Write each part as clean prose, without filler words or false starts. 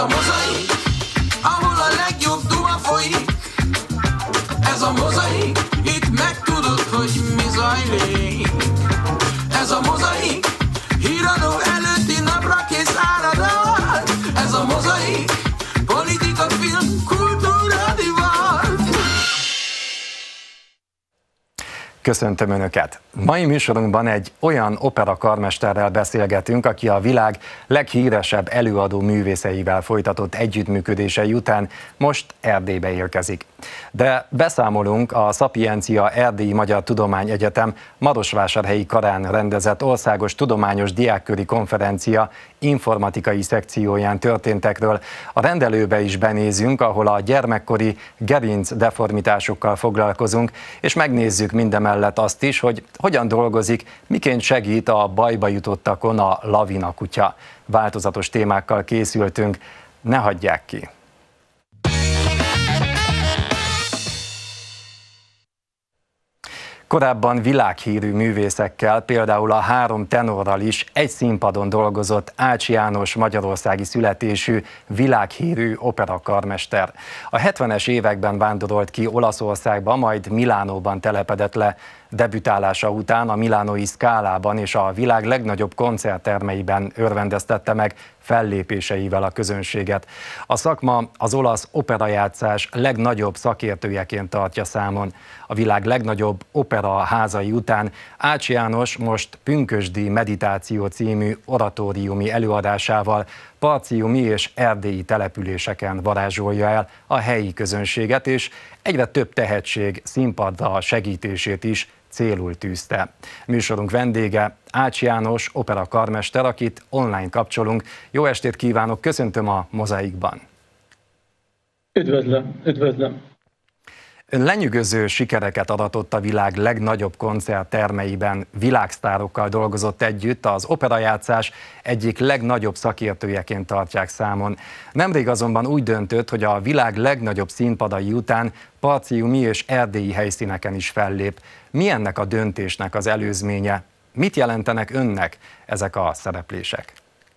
a mozaik, ahol a legjobb duma folyik. Ez a mozaik, itt megtudod, hogy mi zajlik. Ez a mozaik, híradó előtti napra kész áradat. Ez a mozaik, politika, film, kultúra, divat. Köszöntöm Önöket! Mai műsorunkban egy olyan operakarmesterrel beszélgetünk, aki a világ leghíresebb előadó művészeivel folytatott együttműködései után most Erdélybe érkezik. De beszámolunk a Szapiencia Erdélyi Magyar Tudományegyetem Marosvásárhelyi karán rendezett országos tudományos diákköri konferencia informatikai szekcióján történtekről. A rendelőbe is benézünk, ahol a gyermekkori gerinc deformitásokkal foglalkozunk, és megnézzük mindemellett azt is, hogy hogyan dolgozik, miként segít a bajba jutottakon a lavina kutya. Változatos témákkal készültünk, ne hagyják ki! Korábban világhírű művészekkel, például a 3 tenorral is egy színpadon dolgozott Ács János magyarországi születésű világhírű operakarmester. A 70-es években vándorolt ki Olaszországba, majd Milánóban telepedett le. Debütálása után a milánói Scalában és a világ legnagyobb koncerttermeiben örvendeztette meg fellépéseivel a közönséget. A szakma az olasz operajátszás legnagyobb szakértőjeként tartja számon. A világ legnagyobb opera házai után Ács János most Pünkösdi Meditáció című oratóriumi előadásával parciumi és erdélyi településeken varázsolja el a helyi közönséget, és egyre több tehetség színpadra segítését is célul tűzte. Műsorunk vendége Ács János operakarmester, akit online kapcsolunk. Jó estét kívánok, köszöntöm a Mozaikban. Üdvözlöm, üdvözlöm. Ön lenyűgöző sikereket aratott a világ legnagyobb koncerttermeiben, világsztárokkal dolgozott együtt, az operajátszás egyik legnagyobb szakértőjeként tartják számon. Nemrég azonban úgy döntött, hogy a világ legnagyobb színpadai után parciumi és erdélyi helyszíneken is fellép. Mi ennek a döntésnek az előzménye? Mit jelentenek önnek ezek a szereplések?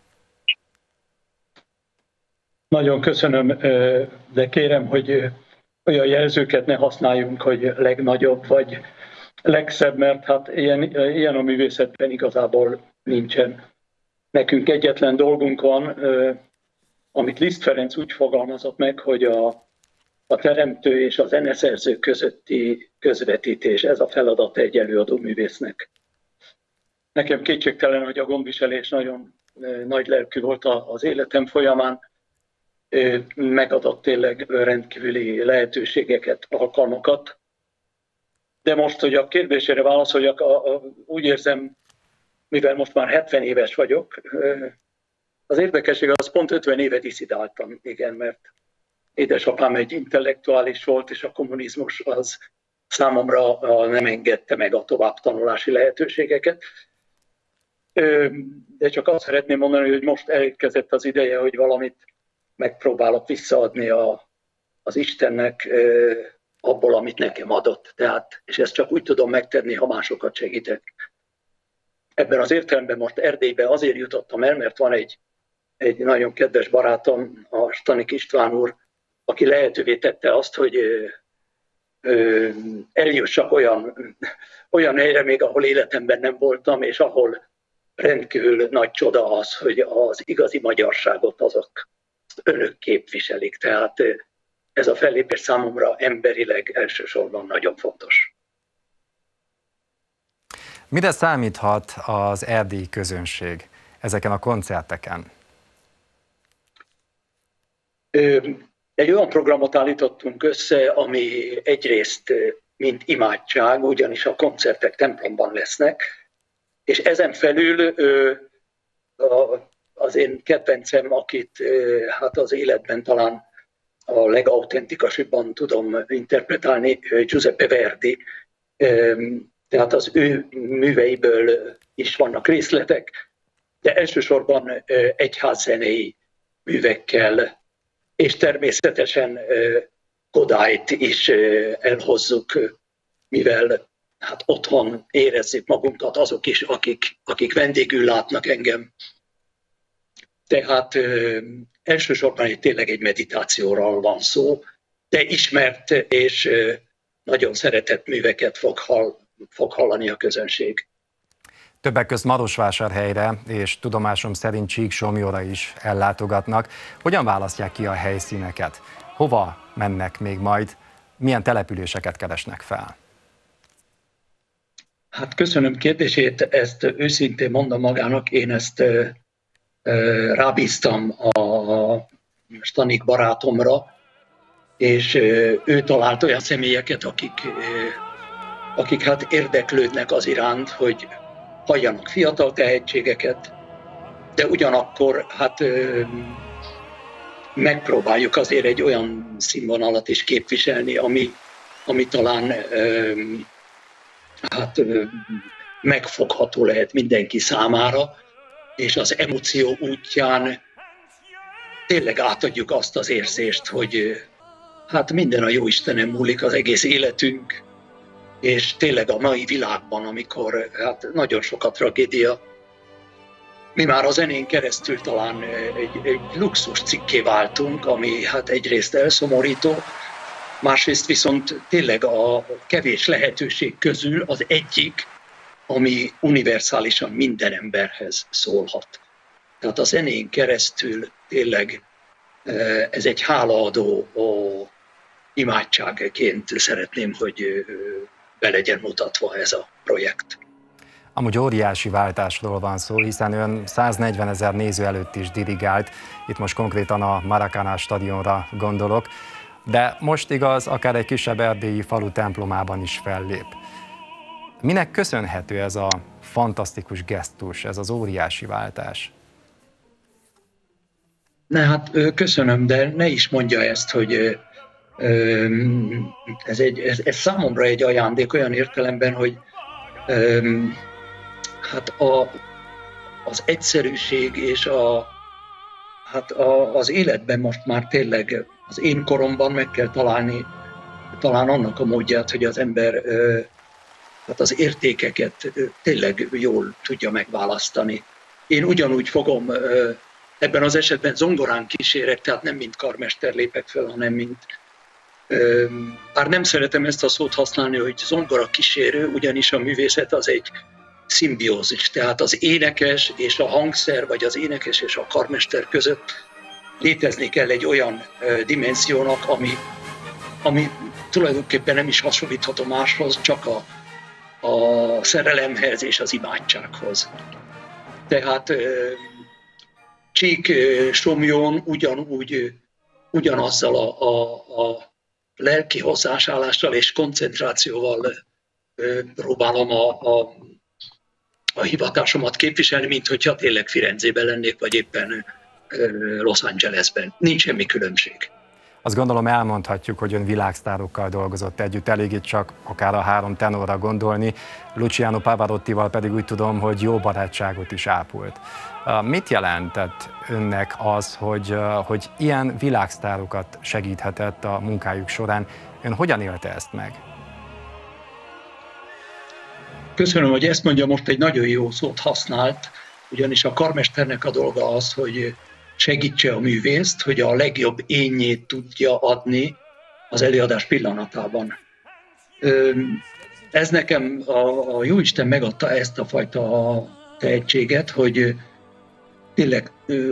Nagyon köszönöm, de kérem, hogy olyan jelzőket ne használjunk, hogy legnagyobb vagy legszebb, mert hát ilyen a művészetben igazából nincsen. Nekünk egyetlen dolgunk van, amit Liszt Ferenc úgy fogalmazott meg, hogy a teremtő és a zeneszerző közötti közvetítés, ez a feladat egy előadó művésznek. Nekem kétségtelen, hogy a gondviselés nagyon nagy lelkű volt az életem folyamán, megadott tényleg rendkívüli lehetőségeket, alkalmakat. De most, hogy a kérdésére válaszoljak, úgy érzem, mivel most már 70 éves vagyok, az érdekesség az pont 50 éve diszidáltam, igen, mert édesapám egy intellektuális volt, és a kommunizmus az számomra nem engedte meg a továbbtanulási lehetőségeket. De csak azt szeretném mondani, hogy most elérkezett az ideje, hogy valamit megpróbálok visszaadni az Istennek abból, amit nekem adott. Tehát, és ezt csak úgy tudom megtenni, ha másokat segítek. Ebben az értelemben most Erdélybe azért jutottam el, mert van egy nagyon kedves barátom, a Stanik István úr, aki lehetővé tette azt, hogy eljussak olyan helyre még, ahol életemben nem voltam, és ahol rendkívül nagy csoda az, hogy az igazi magyarságot azok önök képviselik. Tehát ez a fellépés számomra emberileg elsősorban nagyon fontos. Mire számíthat az erdélyi közönség ezeken a koncerteken? Egy olyan programot állítottunk össze, ami egyrészt mint imádság, ugyanis a koncertek templomban lesznek, és ezen felül az én kedvencem, akit hát az életben talán a legautentikasabban tudom interpretálni, Giuseppe Verdi. Tehát az ő műveiből is vannak részletek, de elsősorban egyházzenei művekkel, és természetesen Kodályt is elhozzuk, mivel hát otthon érezzük magunkat azok is, akik vendégül látnak engem. Tehát elsősorban tényleg egy meditációról van szó, de ismert és nagyon szeretett műveket fog hallani a közönség. Többek közt Marosvásárhelyre és tudomásom szerint Csíksomlyóra is ellátogatnak. Hogyan választják ki a helyszíneket? Hova mennek még majd? Milyen településeket keresnek fel? Hát köszönöm kérdését, ezt őszintén mondom magának, én ezt rábíztam a Stanik barátomra, és ő talált olyan személyeket, akik hát érdeklődnek az iránt, hogy halljanak fiatal tehetségeket, de ugyanakkor hát megpróbáljuk azért egy olyan színvonalat is képviselni, ami talán hát megfogható lehet mindenki számára, és az emóció útján tényleg átadjuk azt az érzést, hogy hát minden a Jóistenen múlik, az egész életünk, és tényleg a mai világban, amikor hát nagyon sok a tragédia, mi már a zenén keresztül talán egy luxus cikké váltunk, ami hát egyrészt elszomorító, másrészt viszont tényleg a kevés lehetőség közül az egyik, ami univerzálisan minden emberhez szólhat. Tehát a zenén keresztül tényleg ez egy hálaadó imádságként szeretném, hogy be legyen mutatva ez a projekt. Amúgy óriási váltásról van szó, hiszen ön 140 000 néző előtt is dirigált, itt most konkrétan a Maracanã stadionra gondolok, de most igaz, akár egy kisebb erdélyi falu templomában is fellép. Minek köszönhető ez a fantasztikus gesztus, ez az óriási váltás? Hát köszönöm, de ne is mondja ezt, hogy ez számomra egy ajándék olyan értelemben, hogy hát az egyszerűség és az életben most már tényleg az én koromban meg kell találni talán annak a módját, hogy az ember hát az értékeket tényleg jól tudja megválasztani. Én ugyanúgy fogom, ebben az esetben zongorán kísérek, tehát nem mint karmester lépek fel, hanem mint, bár nem szeretem ezt a szót használni, hogy zongora kísérő, ugyanis a művészet az egy szimbiózis, tehát az énekes és a hangszer, vagy az énekes és a karmester között létezni kell egy olyan dimenziónak, ami tulajdonképpen nem is hasonlítható máshoz, csak a szerelemhez és az imádsághoz. Tehát Csíksomlyón ugyanazzal a lelki hozzáállással és koncentrációval próbálom a hivatásomat képviselni, mint hogyha tényleg Firenzében lennék, vagy éppen Los Angelesben. Nincs semmi különbség. Azt gondolom elmondhatjuk, hogy ön világsztárokkal dolgozott együtt, elég itt csak akár a 3 tenorra gondolni, Luciano Pavarottival pedig úgy tudom, hogy jó barátságot is ápolt. Mit jelentett önnek az, hogy ilyen világsztárokat segíthetett a munkájuk során? Ön hogyan élte ezt meg? Köszönöm, hogy ezt mondja, most egy nagyon jó szót használt, ugyanis a karmesternek a dolga az, hogy segítse a művészt, hogy a legjobb énjét tudja adni az előadás pillanatában. Ez nekem a Jóisten megadta ezt a fajta tehetséget, hogy tényleg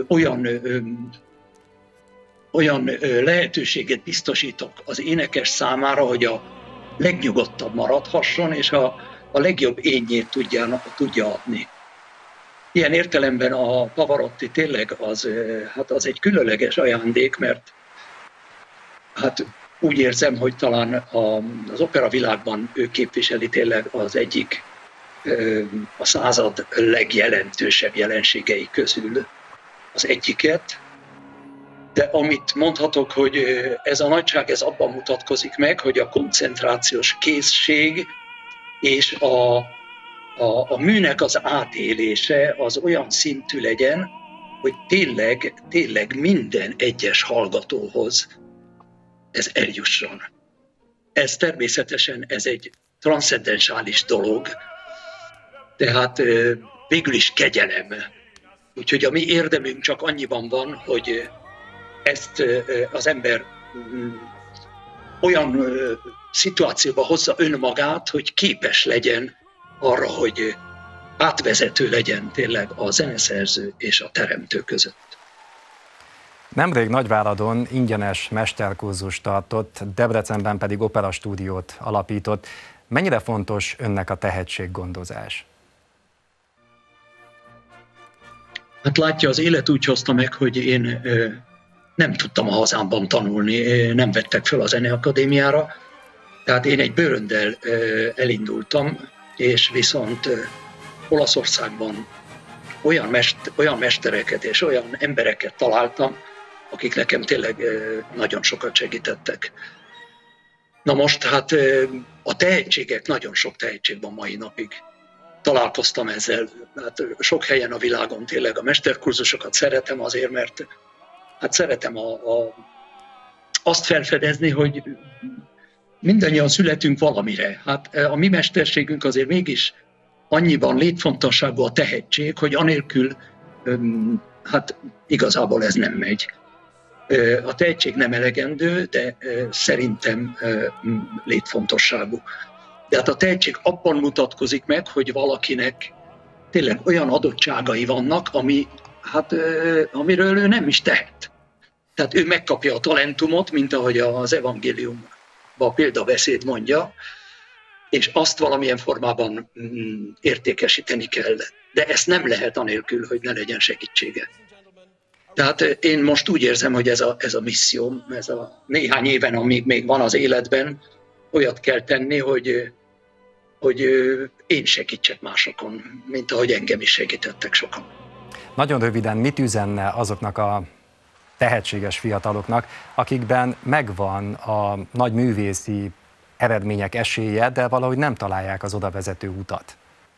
olyan lehetőséget biztosítok az énekes számára, hogy a legnyugodtabb maradhasson, és a legjobb énjét tudja adni. Ilyen értelemben a Pavarotti tényleg az egy különleges ajándék, mert hát úgy érzem, hogy talán az opera világban ő képviseli tényleg az egyik a század legjelentősebb jelenségei közül az egyiket. De amit mondhatok, hogy ez a nagyság ez abban mutatkozik meg, hogy a koncentrációs készség és a műnek az átélése az olyan szintű legyen, hogy tényleg minden egyes hallgatóhoz ez eljusson. Ez természetesen ez egy transzcendentális dolog, tehát végül is kegyelem, Úgyhogy a mi érdemünk csak annyiban van, hogy ezt az ember olyan szituációba hozza önmagát, hogy képes legyen arra, hogy átvezető legyen tényleg a zeneszerző és a teremtő között. Nemrég Nagyváradon ingyenes mesterkurzust tartott, Debrecenben pedig operastúdiót alapított. Mennyire fontos önnek a tehetséggondozás? Hát látja, az élet úgy hozta meg, hogy én nem tudtam a hazámban tanulni, nem vettek fel a Zeneakadémiára, tehát én egy bőröndel elindultam, és viszont Olaszországban olyan mestereket és olyan embereket találtam, akik nekem tényleg nagyon sokat segítettek. Na most hát a tehetségek, nagyon sok tehetség van mai napig. Találkoztam ezzel, hát sok helyen a világon tényleg a mesterkurzusokat szeretem azért, mert hát szeretem azt felfedezni, hogy mindannyian születünk valamire. Hát a mi mesterségünk azért mégis annyiban létfontosságú a tehetség, hogy anélkül hát igazából ez nem megy. A tehetség nem elegendő, de szerintem létfontosságú. De hát a tehetség abban mutatkozik meg, hogy valakinek tényleg olyan adottságai vannak, amiről ő nem is tehet. Tehát ő megkapja a talentumot, mint ahogy az evangéliumban a példabeszéd mondja, és azt valamilyen formában értékesíteni kell. De ezt nem lehet anélkül, hogy ne legyen segítsége. Tehát én most úgy érzem, hogy ez a misszióm, ez a néhány éven, amíg még van az életben, olyat kell tenni, hogy én segítsek másokon, mint ahogy engem is segítettek sokan. Nagyon röviden, mit üzenne azoknak a tehetséges fiataloknak, akikben megvan a nagy művészi eredmények esélye, de valahogy nem találják az oda vezető utat?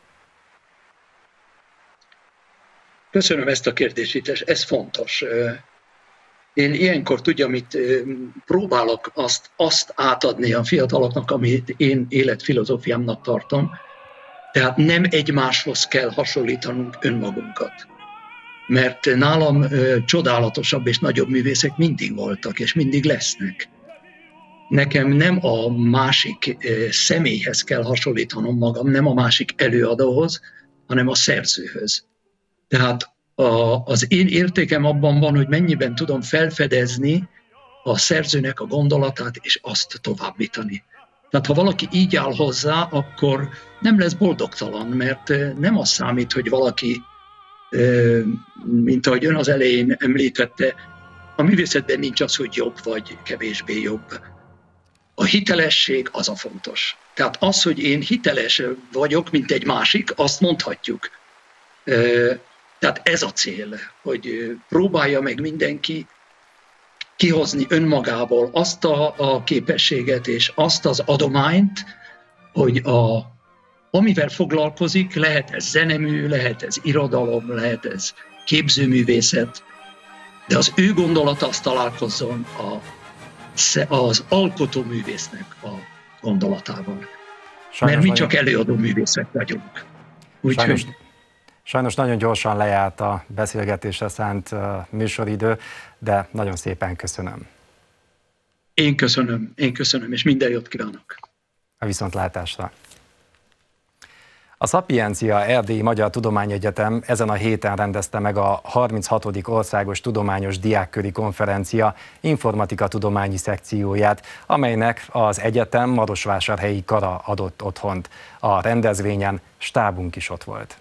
Köszönöm ezt a kérdést, ez fontos. Én ilyenkor tudja, amit próbálok azt átadni a fiataloknak, amit én életfilozófiámnak tartom, tehát nem egymáshoz kell hasonlítanunk önmagunkat. Mert nálam csodálatosabb és nagyobb művészek mindig voltak, és mindig lesznek. Nekem nem a másik személyhez kell hasonlítanom magam, nem a másik előadóhoz, hanem a szerzőhöz. Tehát az én értékem abban van, hogy mennyiben tudom felfedezni a szerzőnek a gondolatát, és azt továbbítani. Tehát ha valaki így áll hozzá, akkor nem lesz boldogtalan, mert nem az számít, hogy valaki, mint ahogy ön az elején említette, a művészetben nincs az, hogy jobb vagy kevésbé jobb. A hitelesség az a fontos. Tehát az, hogy én hiteles vagyok, mint egy másik, azt mondhatjuk. Tehát ez a cél, hogy próbálja meg mindenki kihozni önmagából azt a képességet és azt az adományt, hogy amivel foglalkozik, lehet ez zenemű, lehet ez irodalom, lehet ez képzőművészet, de az ő gondolata az találkozzon az alkotóművésznek a gondolatával. Mert mi csak előadó művészek vagyunk. Sajnos nagyon gyorsan lejárt a beszélgetésre szánt műsoridő, de nagyon szépen köszönöm. Én köszönöm, és minden jót kívánok. A viszontlátásra. A Szapiencia Erdélyi Magyar Tudományegyetem ezen a héten rendezte meg a 36. Országos Tudományos Diákköri Konferencia informatika tudományi szekcióját, amelynek az egyetem marosvásárhelyi kara adott otthont. A rendezvényen stábunk is ott volt.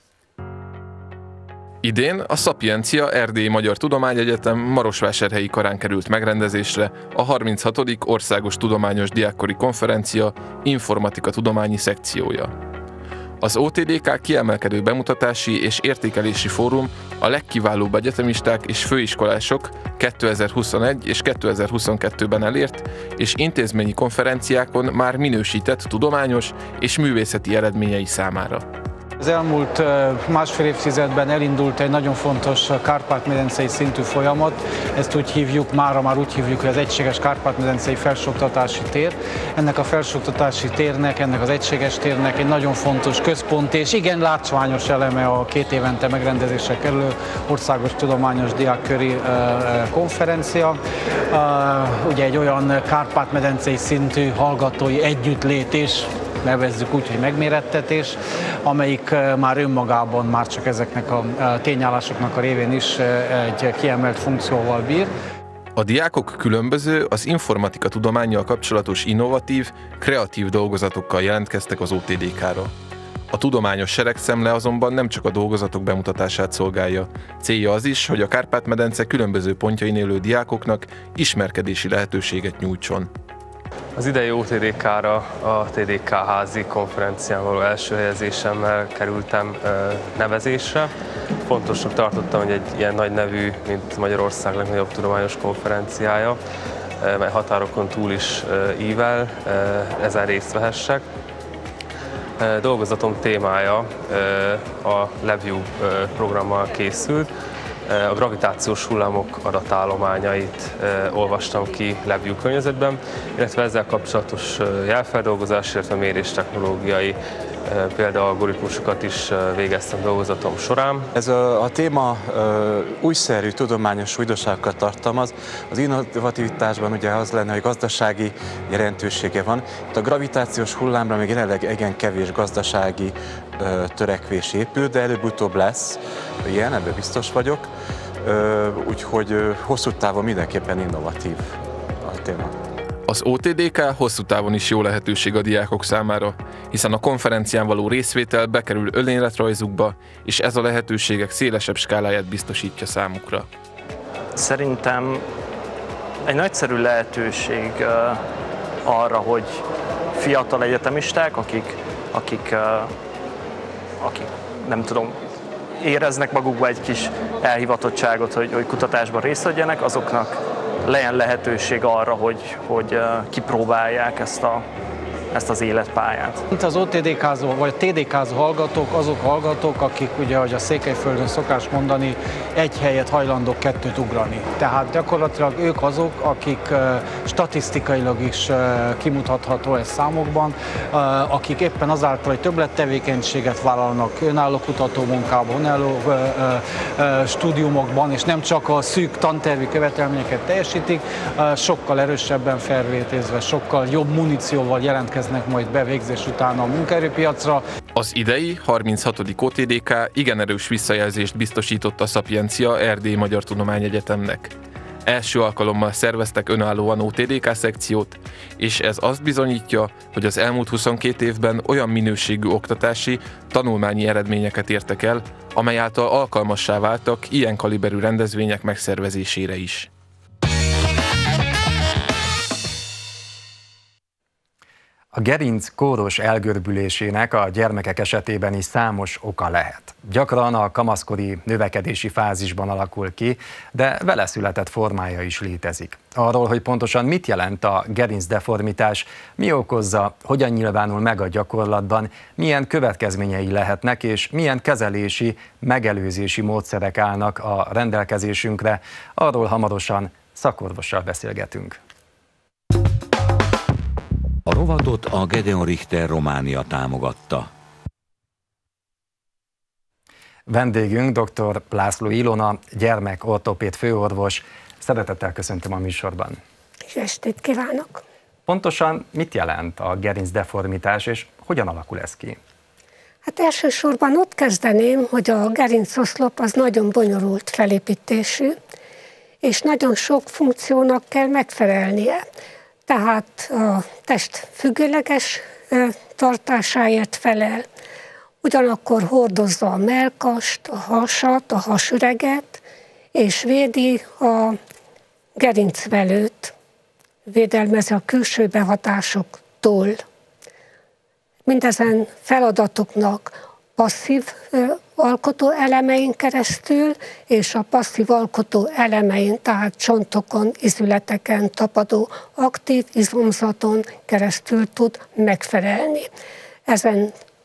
Idén a Szapiencia Erdélyi Magyar Tudományegyetem marosvásárhelyi karán került megrendezésre a 36. Országos Tudományos Diákkori Konferencia informatika tudományi szekciója. Az OTDK kiemelkedő bemutatási és értékelési fórum a legkiválóbb egyetemisták és főiskolások 2021 és 2022-ben elért és intézményi konferenciákon már minősített tudományos és művészeti eredményei számára. Az elmúlt másfél évtizedben elindult egy nagyon fontos kárpát-medencei szintű folyamat. Ezt úgy hívjuk, mára úgy hívjuk, hogy az egységes kárpát-medencei felsőoktatási tér. Ennek a felsőoktatási térnek, ennek az egységes térnek egy nagyon fontos központ és igen látványos eleme a 2 évente megrendezésre kerülő Országos Tudományos Diákköri Konferencia. Ugye egy olyan kárpát-medencei szintű hallgatói együttlét és nevezzük úgy, hogy megmérettetés, amelyik már önmagában már csak ezeknek a tényállásoknak a révén is egy kiemelt funkcióval bír. A diákok különböző, az informatika tudománnyal kapcsolatos innovatív, kreatív dolgozatokkal jelentkeztek az OTDK-ra. A tudományos seregszemle azonban nem csak a dolgozatok bemutatását szolgálja. Célja az is, hogy a Kárpát-medence különböző pontjain élő diákoknak ismerkedési lehetőséget nyújtson. Az idei OTDK-ra a TDK házi konferencián való első helyezésemmel kerültem nevezésre. Fontosnak tartottam, hogy egy ilyen nagy nevű, mint Magyarország legnagyobb tudományos konferenciája, mely határokon túl is ível, ezen részt vehessek. Dolgozatom témája a LabVIEW programmal készült. A gravitációs hullámok adatállományait olvastam ki LabVIEW környezetben, illetve ezzel kapcsolatos jelfeldolgozás, illetve méréstechnológiai példaalgoritmusokat is végeztem dolgozatom során. Ez a téma újszerű tudományos újdonságokat tartalmaz. Az innovativitásban ugye az lenne, hogy gazdasági jelentősége van. Itt a gravitációs hullámra még jelenleg igen kevés gazdasági törekvés épül, de előbb-utóbb lesz ilyen, ebben biztos vagyok. Úgyhogy hosszú távon mindenképpen innovatív a téma. Az OTDK hosszú távon is jó lehetőség a diákok számára, hiszen a konferencián való részvétel bekerül önéletrajzukba, és ez a lehetőségek szélesebb skáláját biztosítja számukra. Szerintem egy nagyszerű lehetőség arra, hogy fiatal egyetemisták, akik nem tudom, éreznek magukba egy kis elhivatottságot, hogy kutatásban részt vegyenek, azoknak legyen lehetőség arra, hogy kipróbálják ezt az életpályát. Itt az OTDK-zó vagy a TDK-zó hallgatók azok hallgatók, akik ugye, ahogy a Székelyföldön szokás mondani, egy helyet hajlandók 2-t ugrani. Tehát gyakorlatilag ők azok, akik statisztikailag is kimutatható ez számokban, akik éppen azáltal, hogy többlettevékenységet vállalnak önálló kutatómunkában, önálló stúdiumokban, és nem csak a szűk tantervi követelményeket teljesítik, sokkal erősebben felvétézve, sokkal jobb munícióval jelentkeznek majd bevégzés után a munkaerőpiacra. Az idei 36. OTDK igen erős visszajelzést biztosított a Szapiencia Erdélyi Magyar Tudományegyetemnek. Első alkalommal szerveztek önállóan OTDK szekciót, és ez azt bizonyítja, hogy az elmúlt 22 évben olyan minőségű oktatási, tanulmányi eredményeket értek el, amely által alkalmassá váltak ilyen kaliberű rendezvények megszervezésére is. A gerinc kóros elgörbülésének a gyermekek esetében is számos oka lehet. Gyakran a kamaszkori növekedési fázisban alakul ki, de vele született formája is létezik. Arról, hogy pontosan mit jelent a gerincdeformitás, mi okozza, hogyan nyilvánul meg a gyakorlatban, milyen következményei lehetnek, és milyen kezelési, megelőzési módszerek állnak a rendelkezésünkre, arról hamarosan szakorvossal beszélgetünk. A rovatot a Gedeon Richter Románia támogatta. Vendégünk dr. László Ilona, gyermekortopéd főorvos. Szeretettel köszöntöm a műsorban. Jó estét kívánok! Pontosan mit jelent a gerincdeformitás, és hogyan alakul ez ki? Hát elsősorban ott kezdeném, hogy a gerincoszlop az nagyon bonyolult felépítésű, és nagyon sok funkciónak kell megfelelnie. Tehát a test függőleges tartásáért felel, ugyanakkor hordozza a mellkast, a hasat, a hasüreget, és védi a gerincvelőt, védelmezi a külső behatásoktól. Mindezen feladatoknak passzív alkotó elemein keresztül, és a passzív alkotó elemein, tehát csontokon, izületeken tapadó aktív izomzaton keresztül tud megfelelni. Ezen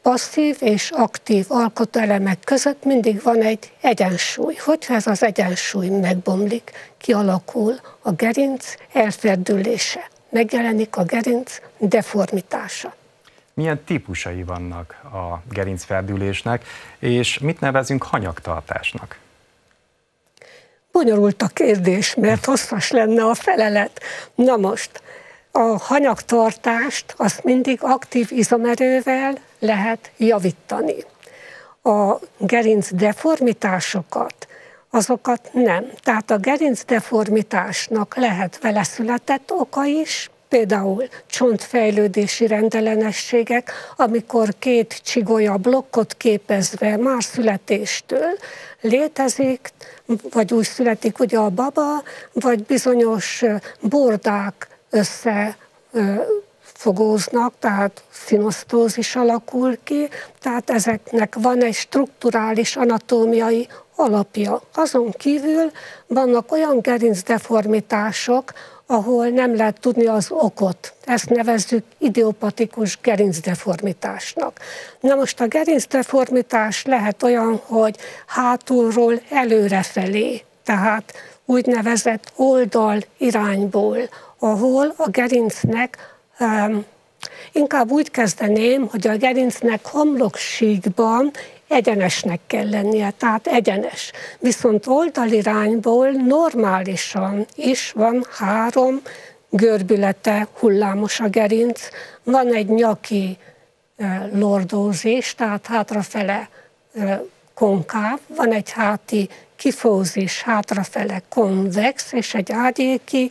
passzív és aktív alkotóelemek között mindig van egy egyensúly. Hogyha ez az egyensúly megbomlik, kialakul a gerinc elferdülése, megjelenik a gerinc deformitása. Milyen típusai vannak a gerincferdülésnek, és mit nevezünk hanyagtartásnak? Bonyolult a kérdés, mert hosszas lenne a felelet. Na most, a hanyagtartást azt mindig aktív izomerővel lehet javítani. A gerinc deformitásokat, azokat nem. Tehát a gerinc deformitásnak lehet vele született oka is, például csontfejlődési rendellenességek, amikor két csigolya blokkot képezve már születéstől létezik, vagy úgy születik ugye a baba, vagy bizonyos bordák összefogóznak, tehát szinosztózis alakul ki, tehát ezeknek van egy strukturális anatómiai alapja. Azon kívül vannak olyan gerincdeformitások, ahol nem lehet tudni az okot. Ezt nevezzük idiopatikus gerincdeformitásnak. Na most a gerincdeformitás lehet olyan, hogy hátulról előrefelé, tehát úgynevezett oldal irányból, ahol a gerincnek, inkább úgy kezdeném, hogy a gerincnek homloksíkban egyenesnek kell lennie, tehát egyenes. Viszont oldalirányból normálisan is van 3 görbülete, hullámos a gerinc, van egy nyaki lordózis, tehát hátrafele konkáv, van egy háti kifózis, hátrafele konvex, és egy ágyéki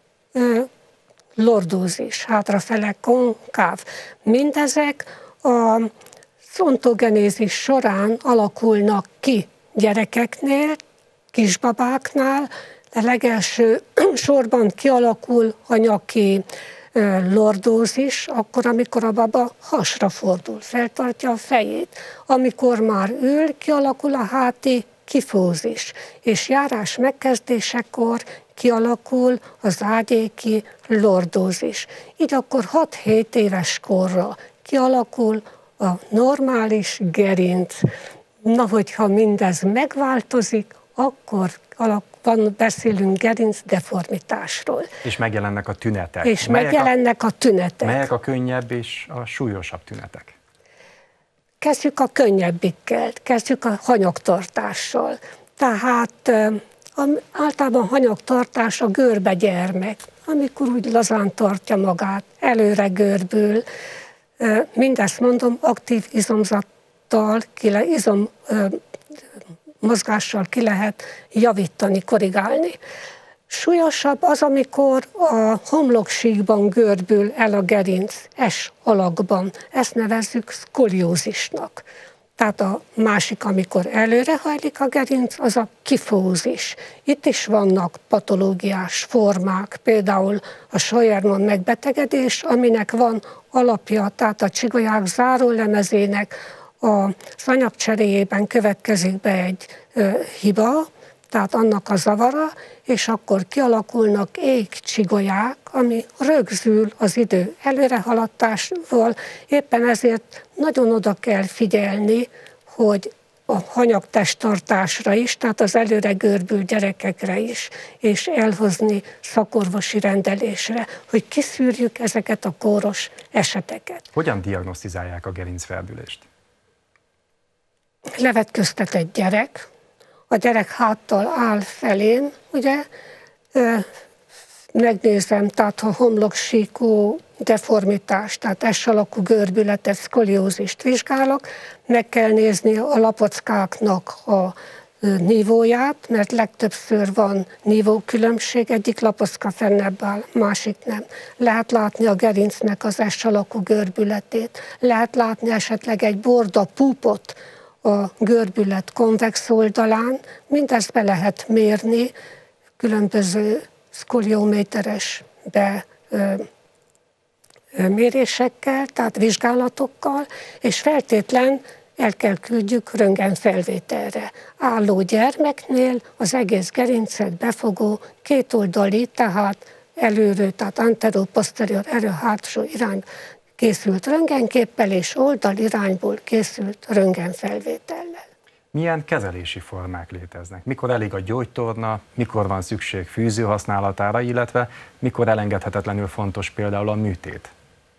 lordózis, hátrafele konkáv. Mindezek a ontogenézis során alakulnak ki gyerekeknél, kisbabáknál, de legelső sorban kialakul a nyaki lordózis, akkor, amikor a baba hasra fordul, feltartja a fejét. Amikor már ül, kialakul a háti kifózis, és járás megkezdésekor kialakul az ágyéki lordózis. Így akkor 6-7 éves korra kialakul a normális gerinc. Na, hogyha mindez megváltozik, akkor beszélünk gerinc deformitásról. És megjelennek a tünetek. És megjelennek a tünetek. Melyek a könnyebb és a súlyosabb tünetek? Kezdjük a könnyebbikkel, kezdjük a hanyagtartással. Tehát általában hanyagtartás a görbe gyermek, amikor úgy lazán tartja magát, előre görbül. Mindezt mondom, aktív izomzattal, mozgással ki lehet javítani, korrigálni. Súlyosabb az, amikor a homloksíkban görbül el a gerinc S alakban. Ezt nevezzük szkoliózisnak. Tehát a másik, amikor előrehajlik a gerinc, az a kifózis. Itt is vannak patológiás formák, például a Scheuermann megbetegedés, aminek van alapja, tehát a csigolyák zárólemezének az anyagcseréjében következik be egy hiba, tehát annak a zavara, és akkor kialakulnak égcsigolyák, ami rögzül az idő előrehaladtásával. Éppen ezért nagyon oda kell figyelni, hogy a hanyagtesttartásra is, tehát az előre görbült gyerekekre is, és elhozni szakorvosi rendelésre, hogy kiszűrjük ezeket a kóros eseteket. Hogyan diagnosztizálják a gerincferdülést? Levetköztet egy gyerek, a gyerek háttal áll felén, ugye, megnézem, tehát a homloksíkú deformitás, tehát S-alakú görbületet, szkoliózist vizsgálok, meg kell nézni a lapockáknak a nívóját, mert legtöbbször van nívókülönbség, egyik lapocka fennebb áll, másik nem. Lehet látni a gerincnek az S-alakú görbületét, lehet látni esetleg egy borda púpot a görbület konvex oldalán, mindezt be lehet mérni különböző szkoliométeres mérésekkel, tehát vizsgálatokkal, és feltétlen el kell küldjük röntgenfelvételre. Álló gyermeknél az egész gerincet befogó kétoldali, tehát előről, tehát anterior-posterior, elő-hátsó irány készült röntgenképpel és oldalirányból készült röntgenfelvétellel. Milyen kezelési formák léteznek? Mikor elég a gyógytorna, mikor van szükség fűző használatára, illetve mikor elengedhetetlenül fontos például a műtét?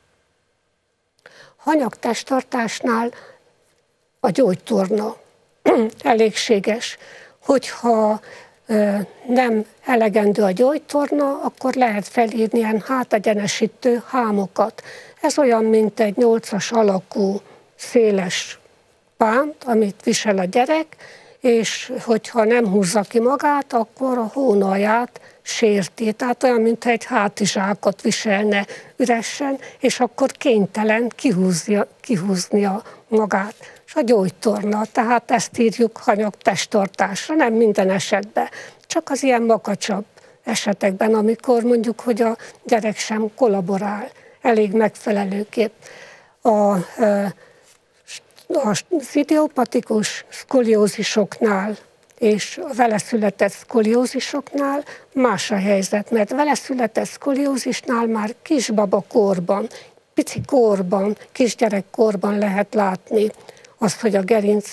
Hanyagtesttartásnál a gyógytorna elégséges. Hogyha nem elegendő a gyógytorna, akkor lehet felírni ilyen hátegyenesítő hámokat. Ez olyan, mint egy 8-as alakú széles pánt, amit visel a gyerek, és hogyha nem húzza ki magát, akkor a hónalját sérti. Tehát olyan, mintha egy hátizsákot viselne üresen, és akkor kénytelen kihúznia magát. És a gyógytorna, tehát ezt írjuk hanyagtesttartásra, nem minden esetben, csak az ilyen makacsabb esetekben, amikor mondjuk, hogy a gyerek sem kollaborál elég megfelelőképp. Az idiopatikus szkoliózisoknál és a vele született szkoliózisoknál más a helyzet, mert vele született szkoliózisnál már kisbaba korban, pici korban, kisgyerekkorban lehet látni azt, hogy a gerinc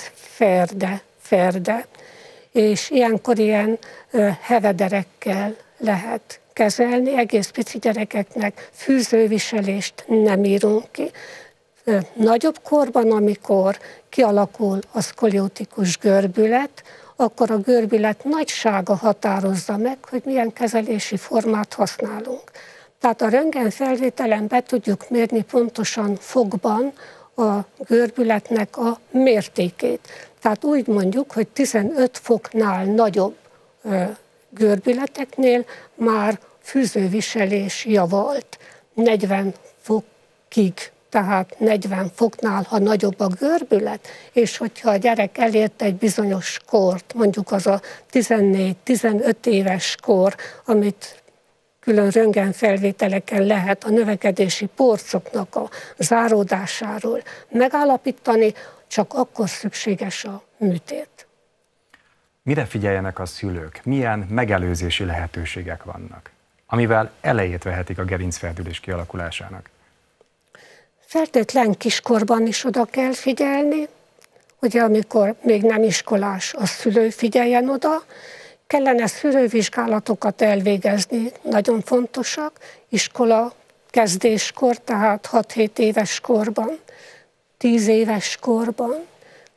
ferde, és ilyenkor ilyen hevederekkel lehet kezelni, egész pici gyerekeknek fűzőviselést nem írunk ki. Nagyobb korban, amikor kialakul a szkoliotikus görbület, akkor a görbület nagysága határozza meg, hogy milyen kezelési formát használunk. Tehát a röntgenfelvételen be tudjuk mérni pontosan fogban a görbületnek a mértékét. Tehát úgy mondjuk, hogy 15 foknál nagyobb görbületeknél már fűzőviselés javalt. 40 fokig, tehát 40 foknál, ha nagyobb a görbület, és hogyha a gyerek elért egy bizonyos kort, mondjuk az a 14-15 éves kor, amit külön röntgenfelvételeken lehet a növekedési porcoknak a záródásáról megállapítani, csak akkor szükséges a műtét. Mire figyeljenek a szülők? Milyen megelőzési lehetőségek vannak, amivel elejét vehetik a gerincferdülés kialakulásának? Feltétlen kiskorban is oda kell figyelni, ugye amikor még nem iskolás, a szülő figyeljen oda, kellene szűrővizsgálatokat elvégezni, nagyon fontosak, iskola kezdéskor, tehát 6-7 éves korban, 10 éves korban,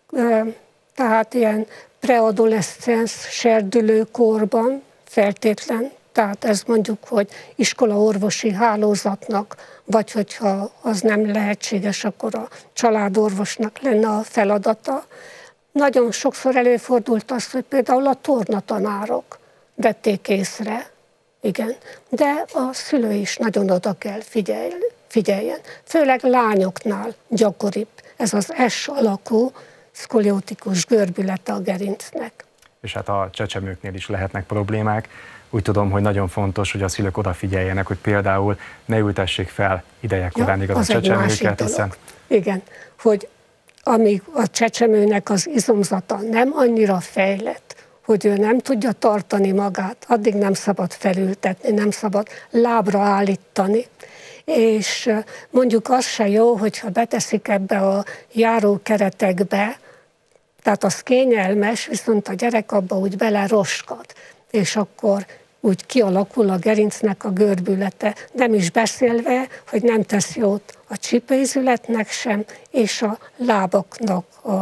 tehát ilyen preadoleszcens, serdülőkorban feltétlen, tehát ez mondjuk, hogy iskolaorvosi hálózatnak, vagy hogyha az nem lehetséges, akkor a családorvosnak lenne a feladata. Nagyon sokszor előfordult az, hogy például a tornatanárok vették észre, igen, de a szülő is nagyon oda kell figyeljen. Főleg lányoknál gyakoribb ez az S alakú szkoliotikus görbülete a gerincnek. És hát a csecsemőknél is lehetnek problémák. Úgy tudom, hogy nagyon fontos, hogy a szülők odafigyeljenek, hogy például ne ültessék fel idejekorán a csecsemőket, hiszen... Igen, hogy amíg a csecsemőnek az izomzata nem annyira fejlett, hogy ő nem tudja tartani magát, addig nem szabad felültetni, nem szabad lábra állítani. És mondjuk az se jó, hogyha beteszik ebbe a járókeretekbe, tehát az kényelmes, viszont a gyerek abba úgy beleroskad, és akkor úgy kialakul a gerincnek a görbülete, nem is beszélve, hogy nem tesz jót a csípőizületnek sem, és a lábaknak a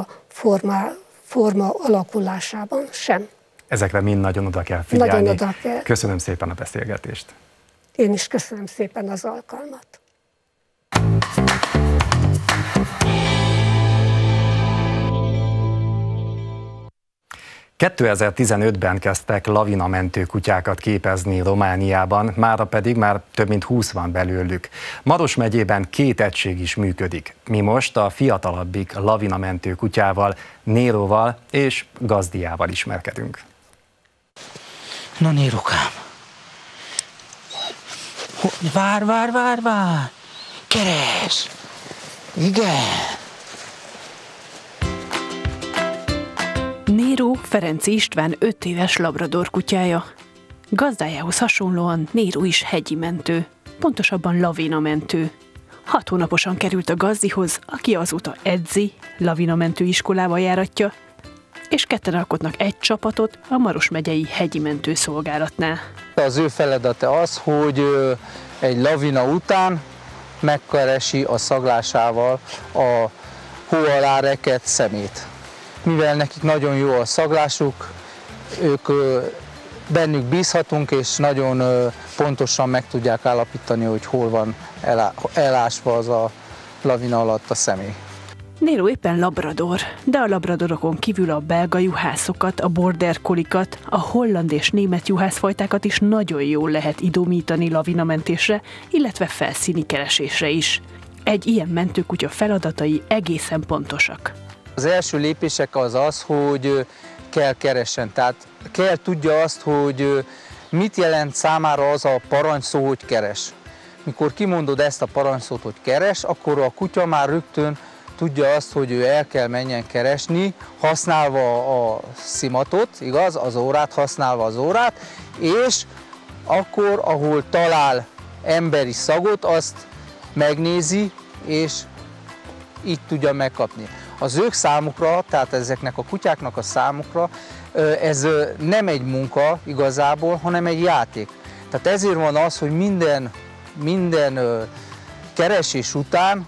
forma alakulásában sem. Ezekre mind nagyon oda kell figyelni. Nagyon oda kell. Köszönöm szépen a beszélgetést. Én is köszönöm szépen az alkalmat. 2015-ben kezdtek lavinamentő kutyákat képezni Romániában, mára pedig már több mint 20 van belőlük. Maros megyében 2 egység is működik. Mi most a fiatalabbik lavinamentő kutyával, Néróval és Gazdiával ismerkedünk. Na Nérokám, vár! Keres! Igen! Néró Ferenc István 5 éves labrador kutyája. Gazdájához hasonlóan Néró is hegyi mentő, pontosabban lavinamentő. 6 hónaposan került a gazdihoz, aki azóta edzi, lavinamentő iskolába járatja, és ketten alkotnak egy csapatot a Maros megyei hegyi mentőszolgálatnál. Az ő feladata az, hogy egy lavina után megkeresi a szaglásával a hó alá rekedt szemét. Mivel nekik nagyon jó a szaglásuk, ők bennük bízhatunk, és nagyon pontosan meg tudják állapítani, hogy hol van elásva az a lavina alatt a személy. Nero éppen labrador, de a labradorokon kívül a belga juhászokat, a border collikat, a holland és német juhászfajtákat is nagyon jól lehet idomítani lavinamentésre, illetve felszíni keresésre is. Egy ilyen mentőkutya feladatai egészen pontosak. Az első lépések az, hogy kell keressen, tehát kell tudja azt, hogy mit jelent számára az a parancsszó, hogy keres. Mikor kimondod ezt a parancsszót, hogy keres, akkor a kutya már rögtön tudja azt, hogy ő el kell menjen keresni, használva a szimatot, igaz, az órát, használva az órát, és akkor, ahol talál emberi szagot, azt megnézi, és így tudja megkapni. Az ők számukra, tehát ezeknek a kutyáknak a számukra, ez nem egy munka igazából, hanem egy játék. Tehát ezért van az, hogy minden keresés után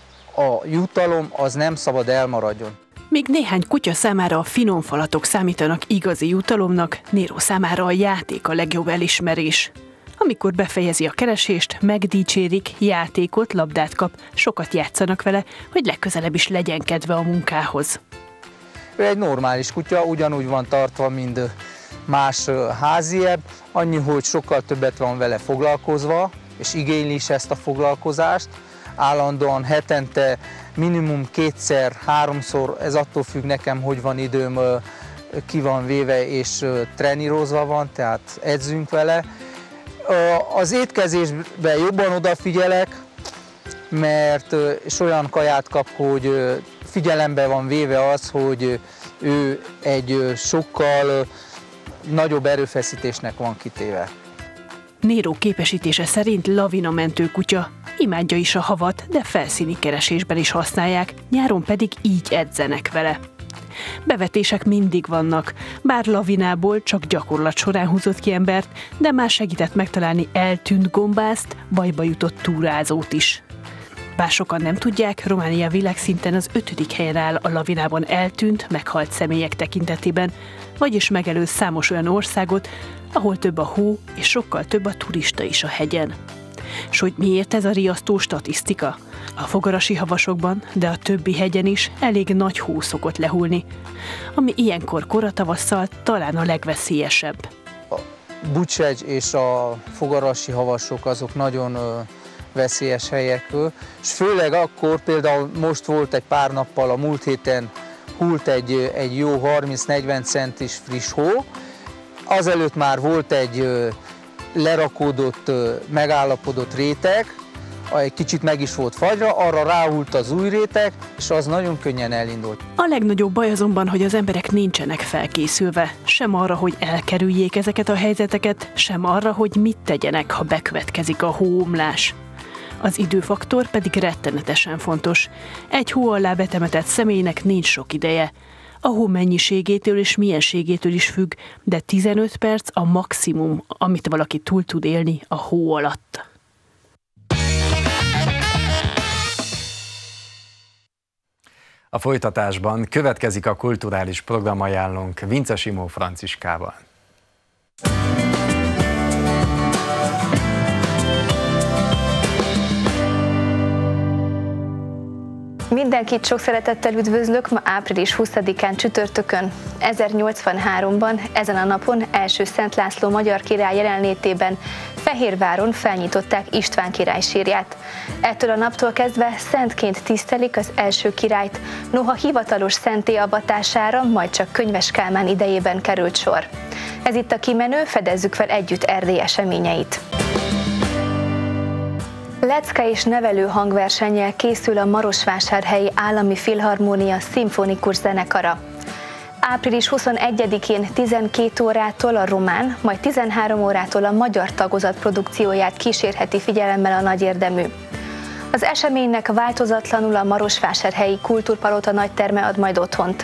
a jutalom az nem szabad elmaradjon. Míg néhány kutya számára a finom falatok számítanak igazi jutalomnak, Nero számára a játék a legjobb elismerés. Amikor befejezi a keresést, megdicsérik, játékot, labdát kap, sokat játszanak vele, hogy legközelebb is legyen kedve a munkához. Ő egy normális kutya, ugyanúgy van tartva, mint más háziebb, annyi, hogy sokkal többet van vele foglalkozva, és igényli is ezt a foglalkozást. Állandóan hetente minimum 2-3-szor, ez attól függ nekem, hogy van időm, ki van véve és trenírozva van, tehát edzünk vele. Az étkezésben jobban odafigyelek, mert és olyan kaját kap, hogy figyelembe van véve az, hogy ő egy sokkal nagyobb erőfeszítésnek van kitéve. Nero képesítése szerint lavinamentő kutya, imádja is a havat, de felszíni keresésben is használják, nyáron pedig így edzenek vele. Bevetések mindig vannak, bár lavinából csak gyakorlat során húzott ki embert, de már segített megtalálni eltűnt gombászt, bajba jutott túrázót is. Bár sokan nem tudják, Románia világszinten az 5. helyen áll a lavinában eltűnt, meghalt személyek tekintetében, vagyis megelőz számos olyan országot, ahol több a hó és sokkal több a turista is a hegyen. S hogy miért ez a riasztó statisztika? A fogarasi havasokban, de a többi hegyen is elég nagy hó szokott lehulni, ami ilyenkor koratavasszal talán a legveszélyesebb. A Bucsegy és a fogarasi havasok azok nagyon veszélyes helyek, és főleg akkor, például most volt egy pár nappal, a múlt héten hult egy jó 30-40 centis friss hó, azelőtt már volt egy lerakódott, megállapodott réteg, egy kicsit meg is volt fagyra, arra ráhult az új réteg, és az nagyon könnyen elindult. A legnagyobb baj azonban, hogy az emberek nincsenek felkészülve, sem arra, hogy elkerüljék ezeket a helyzeteket, sem arra, hogy mit tegyenek, ha bekövetkezik a hóomlás. Az időfaktor pedig rettenetesen fontos. Egy hó alá betemetett személynek nincs sok ideje. A hó mennyiségétől és mienségétől is függ, de 15 perc a maximum, amit valaki túl tud élni a hó alatt. A folytatásban következik a kulturális programajánlónk Vince Simó Franciskával. Mindenkit sok szeretettel üdvözlök ma április 20-án csütörtökön. 1083-ban ezen a napon első Szent László magyar király jelenlétében Fehérváron felnyitották István király sírját. Ettől a naptól kezdve szentként tisztelik az első királyt, noha hivatalos szentté avatására majd csak Könyves Kálmán idejében került sor. Ez itt a kimenő, fedezzük fel együtt Erdély eseményeit. Lecke és nevelő hangversennyel készül a Marosvásárhelyi Állami Filharmónia szimfonikus zenekara. Április 21-én 12 órától a román, majd 13 órától a magyar tagozat produkcióját kísérheti figyelemmel a nagyérdemű. Az eseménynek változatlanul a Marosvásárhelyi Kultúrpalota nagyterme ad majd otthont.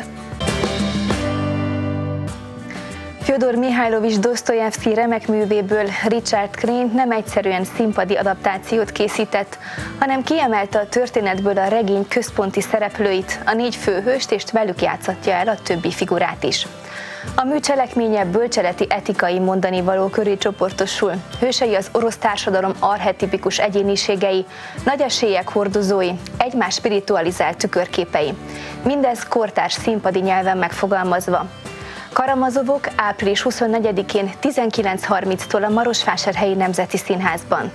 Fjodor Mihajlovics Dosztojevszky remek művéből Richard Crane nem egyszerűen színpadi adaptációt készített, hanem kiemelte a történetből a regény központi szereplőit, a 4 főhőst, és velük játszatja el a többi figurát is. A mű cselekménye bölcseleti etikai mondanivaló köré csoportosul. Hősei az orosz társadalom archetipikus egyéniségei, nagy esélyek hordozói, egymás spiritualizált tükörképei. Mindez kortárs színpadi nyelven megfogalmazva. Karamazovok április 24-én 19:30-tól a Marosvásárhelyi Nemzeti Színházban.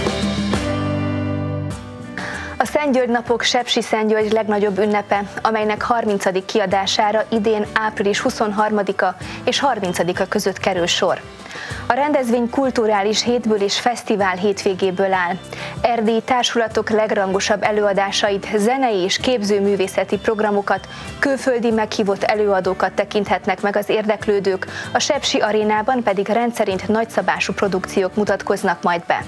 A Szentgyörgy napok Sepsiszentgyörgy legnagyobb ünnepe, amelynek 30. kiadására idén április 23-a és 30-a között kerül sor. A rendezvény kulturális hétből és fesztivál hétvégéből áll. Erdélyi társulatok legrangosabb előadásait, zenei és képzőművészeti programokat, külföldi meghívott előadókat tekinthetnek meg az érdeklődők, a Sepsi Arénában pedig rendszerint nagyszabású produkciók mutatkoznak majd be.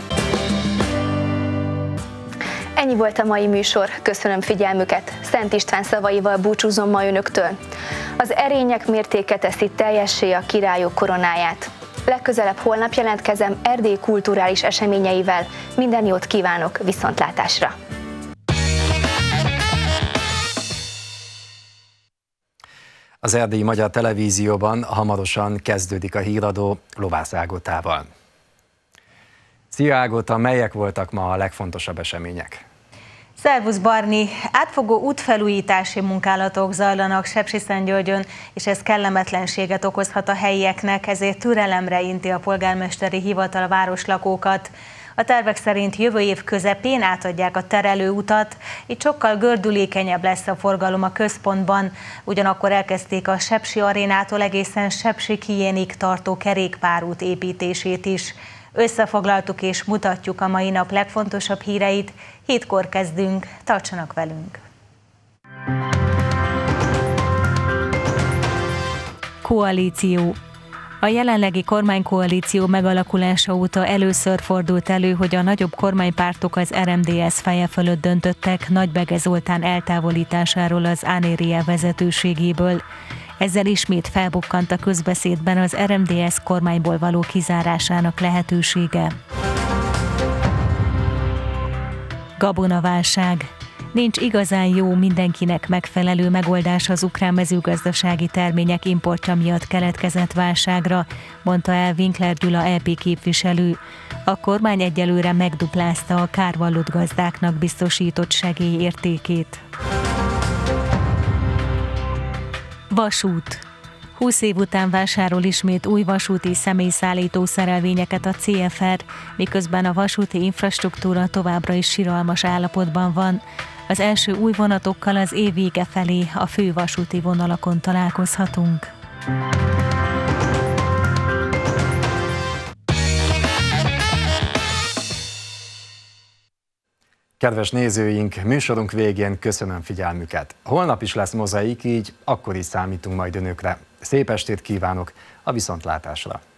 Ennyi volt a mai műsor, köszönöm figyelmüket, Szent István szavaival búcsúzom ma önöktől. Az erények mértéke teszi teljessé a királyok koronáját. Legközelebb holnap jelentkezem Erdély kulturális eseményeivel, minden jót kívánok, viszontlátásra! Az Erdélyi Magyar Televízióban hamarosan kezdődik a híradó Lovász Ágotával. Szia Ágota, melyek voltak ma a legfontosabb események? Szervusz Barni! Átfogó útfelújítási munkálatok zajlanak Sepsiszentgyörgyön, és ez kellemetlenséget okozhat a helyieknek, ezért türelemre inti a polgármesteri hivatal a városlakókat. A tervek szerint jövő év közepén átadják a terelőutat, így sokkal gördülékenyebb lesz a forgalom a központban, ugyanakkor elkezdték a Sepsi Arénától egészen Sepsikiénig tartó kerékpárút építését is. Összefoglaltuk és mutatjuk a mai nap legfontosabb híreit, 7-kor kezdünk, tartsanak velünk! Koalíció. A jelenlegi kormánykoalíció megalakulása óta először fordult elő, hogy a nagyobb kormánypártok az RMDSZ feje fölött döntöttek Nagybege Zoltán eltávolításáról az ANÉRIA vezetőségéből. Ezzel ismét felbukkant a közbeszédben az RMDSZ kormányból való kizárásának lehetősége. Gabonaválság. Nincs igazán jó, mindenkinek megfelelő megoldás az ukrán mezőgazdasági termények importja miatt keletkezett válságra, mondta el Winkler Gyula EP képviselő. A kormány egyelőre megduplázta a kárvallott gazdáknak biztosított segély értékét. Vasút. 20 év után vásárol ismét új vasúti személyszállító szerelvényeket a CFR, miközben a vasúti infrastruktúra továbbra is siralmas állapotban van. Az első új vonatokkal az év vége felé a fő vasúti vonalakon találkozhatunk. Kedves nézőink, műsorunk végén köszönöm figyelmüket. Holnap is lesz mozaik, így akkor is számítunk majd önökre. Szép estét kívánok, a viszontlátásra!